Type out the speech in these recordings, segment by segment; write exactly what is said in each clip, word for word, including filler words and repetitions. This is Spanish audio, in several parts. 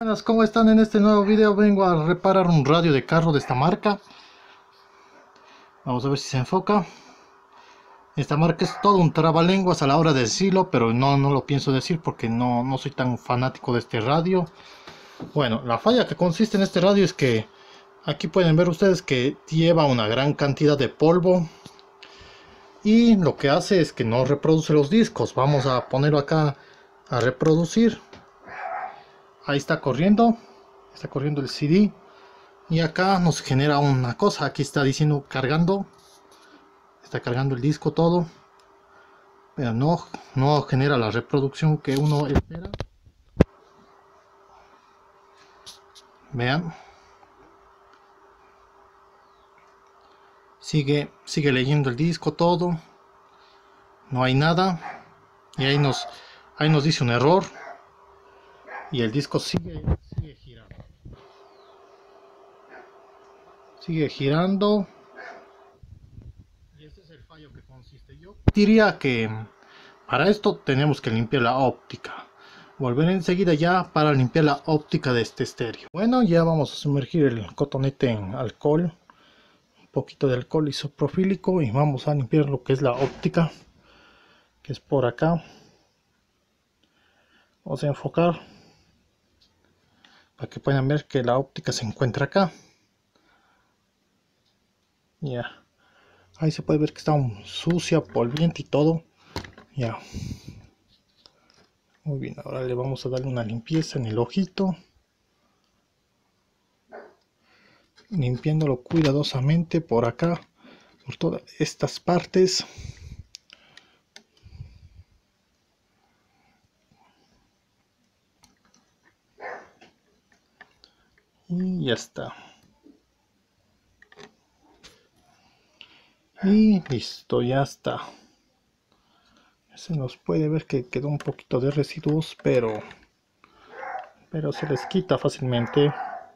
Buenas, ¿cómo están? En este nuevo video vengo a reparar un radio de carro de esta marca. Vamos a ver si se enfoca. Esta marca es todo un trabalenguas a la hora de decirlo, pero no, no lo pienso decir porque no, no soy tan fanático de este radio. Bueno, la falla que consiste en este radio es que aquí pueden ver ustedes que lleva una gran cantidad de polvo. Y lo que hace es que no reproduce los discos. Vamos a ponerlo acá a reproducir. Ahí está corriendo. Está corriendo el C D. Y acá nos genera una cosa. Aquí está diciendo cargando. Está cargando el disco todo. Pero no, no genera la reproducción que uno espera. Vean. Sigue, sigue leyendo el disco todo. No hay nada. Y ahí nos, ahí nos dice un error. Y el disco sigue, sigue girando. Sigue girando. Y este es el fallo que consiste. Yo diría que para esto tenemos que limpiar la óptica. Volver enseguida ya para limpiar la óptica de este estéreo. Bueno, ya vamos a sumergir el cotonete en alcohol. Un poquito de alcohol isopropílico. Y vamos a limpiar lo que es la óptica, que es por acá. Vamos a enfocar para que puedan ver que la óptica se encuentra acá. Ya, ahí se puede ver que está sucia, polviente y todo. Ya, muy bien. Ahora le vamos a darle una limpieza en el ojito, limpiándolo cuidadosamente por acá, por todas estas partes. Y ya está. Y listo, ya está. Se nos puede ver que quedó un poquito de residuos, pero pero se les quita fácilmente.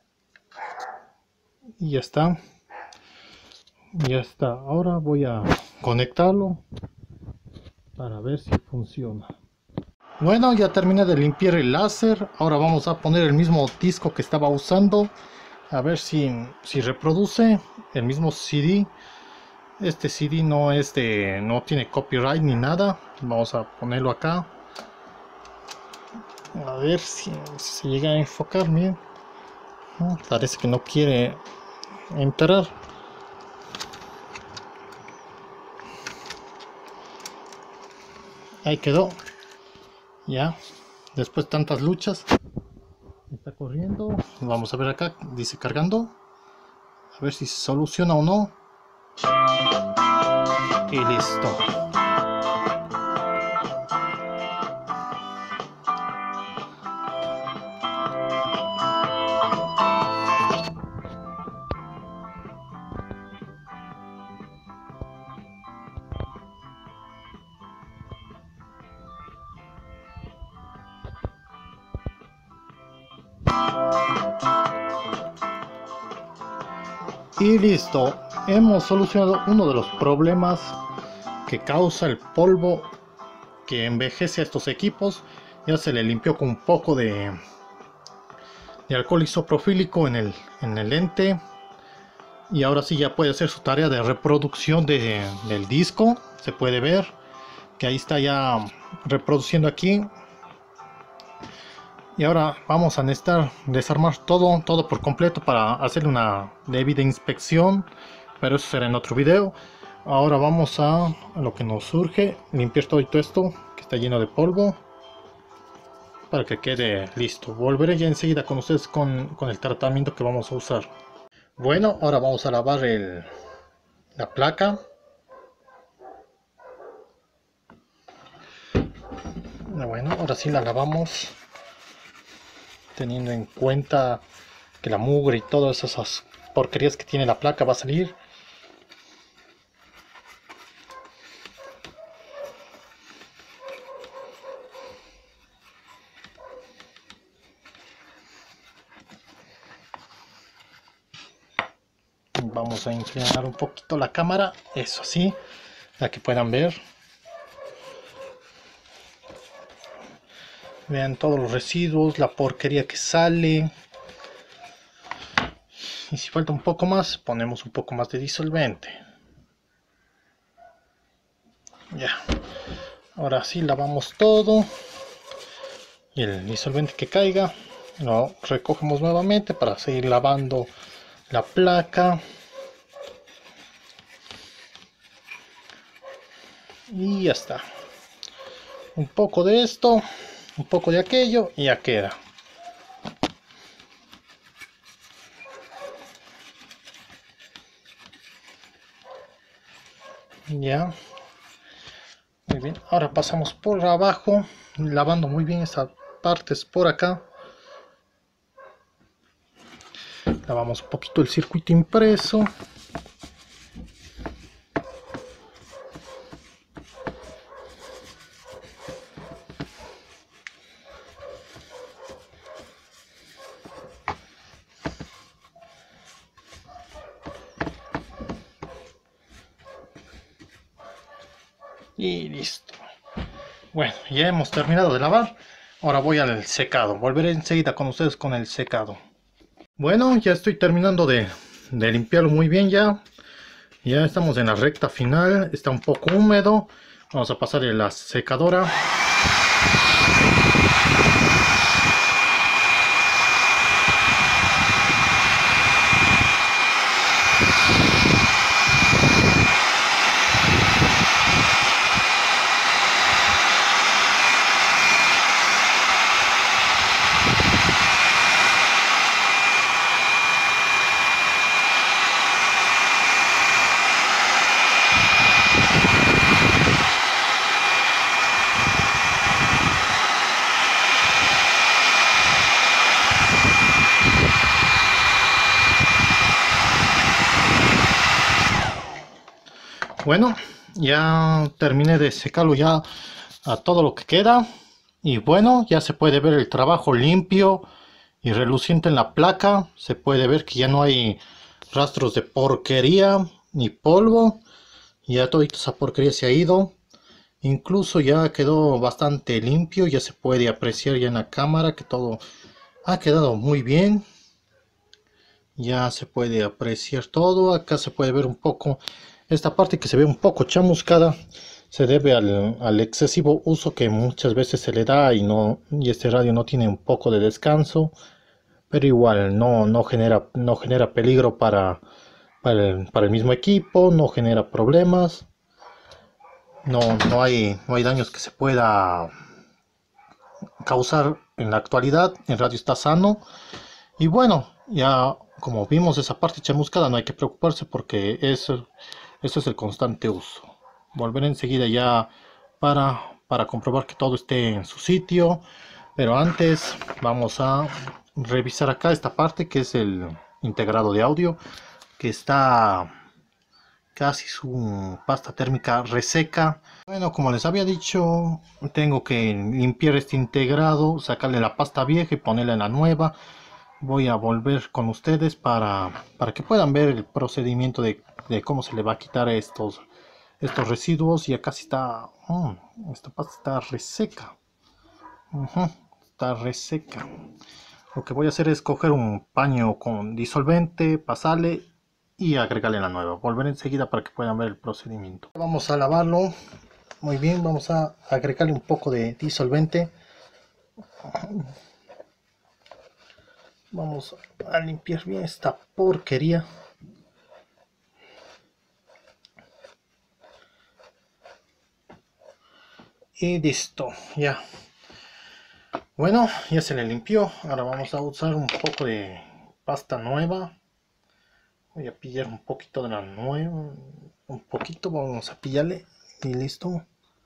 Y ya está. Ya está. Ahora voy a conectarlo para ver si funciona. Bueno, ya terminé de limpiar el láser. Ahora vamos a poner el mismo disco que estaba usando. A ver si, si reproduce el mismo C D. Este C D no es de, no tiene copyright ni nada. Vamos a ponerlo acá. A ver si, si se llega a enfocar. Miren, parece que no quiere entrar. Ahí quedó. Ya, después de tantas luchas, está corriendo. Vamos a ver acá, dice cargando. A ver si se soluciona o no. Y listo. Y listo, hemos solucionado uno de los problemas que causa el polvo que envejece a estos equipos. Ya se le limpió con un poco de, de alcohol isopropílico en el, en el lente. Y ahora sí ya puede hacer su tarea de reproducción de, del disco. Se puede ver que ahí está ya reproduciendo aquí. Y ahora vamos a necesitar desarmar todo, todo por completo para hacerle una debida inspección, pero eso será en otro video. Ahora vamos a, a lo que nos surge, limpiar todo esto que está lleno de polvo para que quede listo. Volveré ya enseguida con ustedes con, con el tratamiento que vamos a usar. Bueno, ahora vamos a lavar el, la placa. Bueno, ahora sí la lavamos, teniendo en cuenta que la mugre y todas esas porquerías que tiene la placa va a salir. Vamos a inclinar un poquito la cámara, eso sí, para que puedan ver. Vean todos los residuos, la porquería que sale. Y si falta un poco más, ponemos un poco más de disolvente. Ya. Ahora sí lavamos todo. Y el disolvente que caiga lo recogemos nuevamente para seguir lavando la placa. Y ya está. Un poco de esto, un poco de aquello y ya queda. Ya. Muy bien. Ahora pasamos por abajo, lavando muy bien estas partes por acá. Lavamos un poquito el circuito impreso. Y listo. Bueno, ya hemos terminado de lavar. Ahora voy al secado. Volveré enseguida con ustedes con el secado. Bueno, ya estoy terminando de, de limpiarlo muy bien ya. Ya estamos en la recta final. Está un poco húmedo. Vamos a pasarle la secadora. Bueno, ya terminé de secarlo ya a todo lo que queda. Y bueno, ya se puede ver el trabajo limpio y reluciente en la placa. Se puede ver que ya no hay rastros de porquería ni polvo. Ya toda esa porquería se ha ido. Incluso ya quedó bastante limpio. Ya se puede apreciar ya en la cámara que todo ha quedado muy bien. Ya se puede apreciar todo. Acá se puede ver un poco. Esta parte que se ve un poco chamuscada se debe al, al excesivo uso que muchas veces se le da y no y este radio no tiene un poco de descanso, pero igual no, no genera no genera peligro para, para, el, para el mismo equipo, no genera problemas, no, no hay no hay daños que se pueda causar en la actualidad. El radio está sano y bueno, ya como vimos esa parte chamuscada no hay que preocuparse porque eso Esto es el constante uso. Volveré enseguida ya para, para comprobar que todo esté en su sitio. Pero antes vamos a revisar acá esta parte que es el integrado de audio. Que está casi su pasta térmica reseca. Bueno, como les había dicho, tengo que limpiar este integrado, sacarle la pasta vieja y ponerla en la nueva. Voy a volver con ustedes para, para que puedan ver el procedimiento de, de cómo se le va a quitar estos, estos residuos. Y acá sí está, mm, esta pasta está reseca. Uh-huh, está reseca. Lo que voy a hacer es coger un paño con disolvente, pasarle y agregarle la nueva. Volveré enseguida para que puedan ver el procedimiento. Vamos a lavarlo muy bien. Vamos a agregarle un poco de disolvente. Vamos a limpiar bien esta porquería. Y listo, ya. Bueno, ya se le limpió. Ahora vamos a usar un poco de pasta nueva. Voy a pillar un poquito de la nueva. Un poquito, vamos a pillarle. Y listo.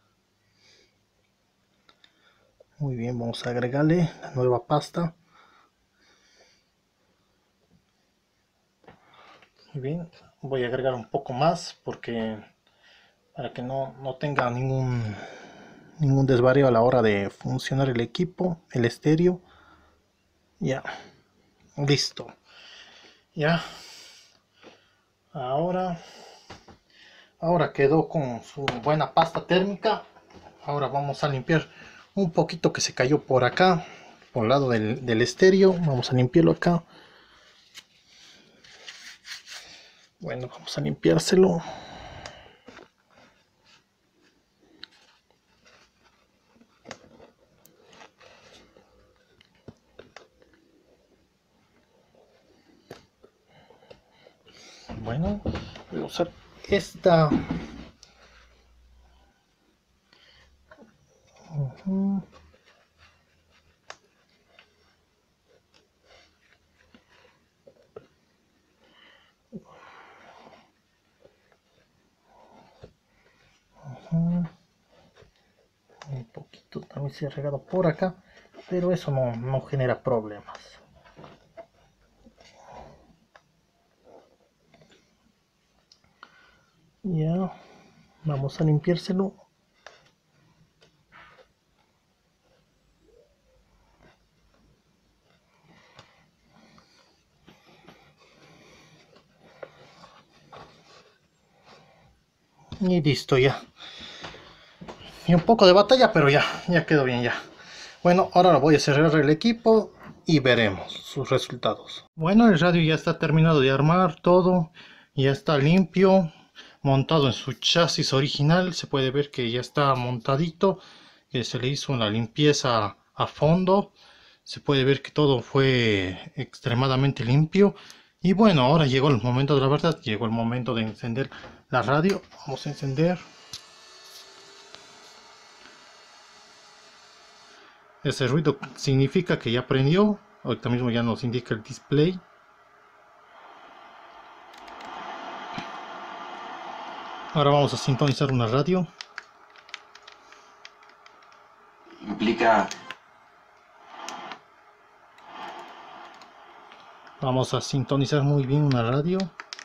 Muy bien, vamos a agregarle la nueva pasta. Muy bien, voy a agregar un poco más porque para que no, no tenga ningún ningún desvarío a la hora de funcionar el equipo, el estéreo. Ya, listo. Ya, ahora ahora quedó con su buena pasta térmica. Ahora vamos a limpiar un poquito que se cayó por acá, por el lado del, del estéreo. Vamos a limpiarlo acá. Bueno, vamos a limpiárselo. Bueno, voy a usar esta. Uh-huh. Uh-huh. Un poquito también se ha regado por acá, pero eso no, no genera problemas. Ya, vamos a limpiárselo. Y listo ya. Y un poco de batalla, pero ya, ya quedó bien ya. Bueno, ahora lo voy a cerrar el equipo y veremos sus resultados. Bueno, el radio ya está terminado de armar todo. Ya está limpio, montado en su chasis original. Se puede ver que ya está montadito, que se le hizo una limpieza a fondo. Se puede ver que todo fue extremadamente limpio. Y bueno, ahora llegó el momento de la verdad. Llegó el momento de encender la radio. Vamos a encender. Ese ruido significa que ya prendió. Ahorita mismo ya nos indica el display. Ahora vamos a sintonizar una radio. Implica... Vamos a sintonizar muy bien una radio.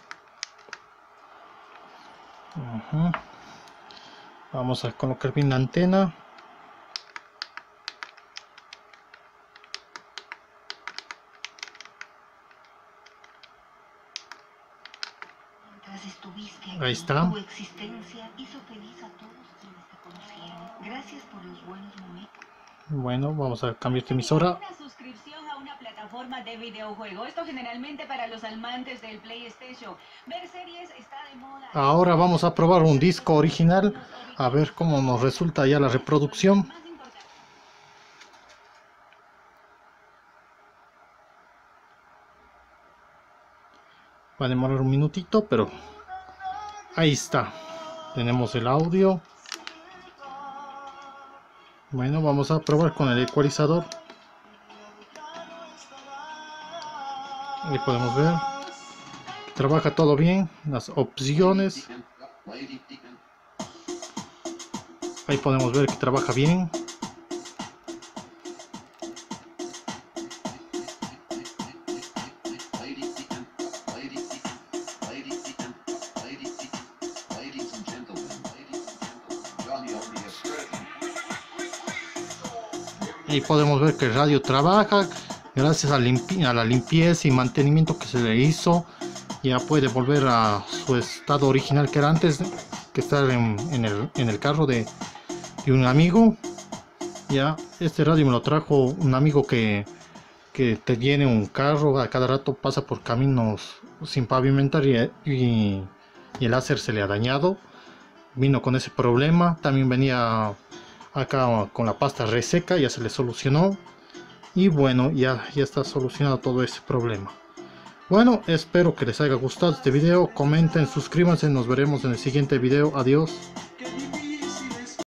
Uh-huh. Vamos a colocar bien la antena. Ahí está. Tu existencia hizo feliz a todos quienes te conocieron. Gracias por los buenos momentos. Bueno, vamos a cambiar de emisora. Una suscripción a una plataforma de videojuego. Esto generalmente para los amantes del PlayStation. Ver series está de moda. Ahora vamos a probar un disco original. A ver cómo nos resulta ya la reproducción. Va a demorar un minutito, pero ahí está. Tenemos el audio. Bueno, vamos a probar con el ecualizador. Ahí podemos ver. Trabaja todo bien. Las opciones. Ahí podemos ver que trabaja bien. Ahí podemos ver que el radio trabaja gracias a, limpi a la limpieza y mantenimiento que se le hizo. Ya puede volver a su estado original que era antes, que estar en, en, el, en el carro de, de un amigo. Ya este radio me lo trajo un amigo que, que te tiene un carro, a cada rato pasa por caminos sin pavimentar y, y, y el láser se le ha dañado. Vino con ese problema. También venía acá con la pasta reseca, ya se le solucionó. Y bueno, ya, ya está solucionado todo ese problema. Bueno, espero que les haya gustado este video. Comenten, suscríbanse, nos veremos en el siguiente video. Adiós.